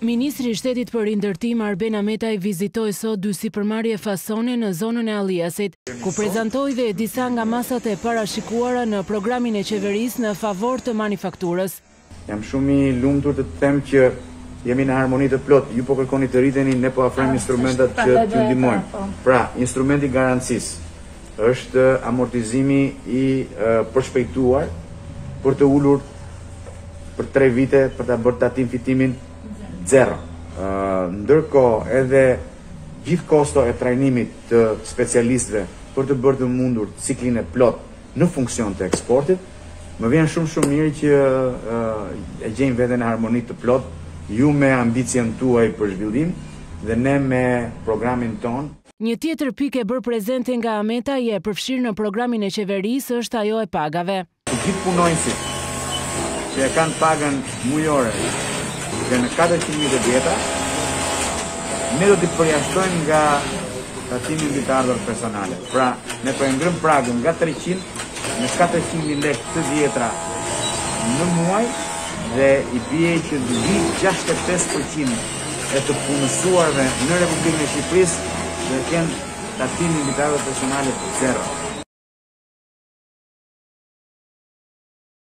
Ministri i Shtetit për Rindërtim Ahmetaj vizitoi sot dy sipërmarrje fasone në zonën e Alliasit, ku prezantoi dhe disa nga masat e parashikuara në programin e qeverisë në favor të manifakturës. Jam shumë i lumtur të them që jemi në harmoni të plot. Ju po kërkoni të rriteni, ne po ofrojmë instrumentat që t'ju ndihmojmë. Pra, instrumenti i garancisë është amortizimi i përshpejtuar për të ulur për 3 vite për ta bërë tatim fitimin 0. Ndërkohë edhe gjithë kosto e trajnimit të specialistëve për të bërë të mundur ciklin e plot në funksion të eksportit, më vjen shumë mirë që e gjejmë veten në harmoni të plot, ju me ambicien tuaj për zhvillim dhe ne me programin ton. Një tjetër pikë e bërë prezente nga Ahmetaj e përfshirë në programin e qeverisë është ajo e pagave. Gjithë punonjësit që e kanë pagën mujore dhe në 400.000 vjeta, ne do t'i përjashtojmë nga tatimi mbi të ardhurat personale. Pra, ne po e ngrëm pragën nga 300 në 400.000 lekë të vjetra në muaj dhe i bie që të vi 65% e të punësuarve në Republikën e Shqipërisë dhe kenë tatimi mbi të ardhurat personale 0.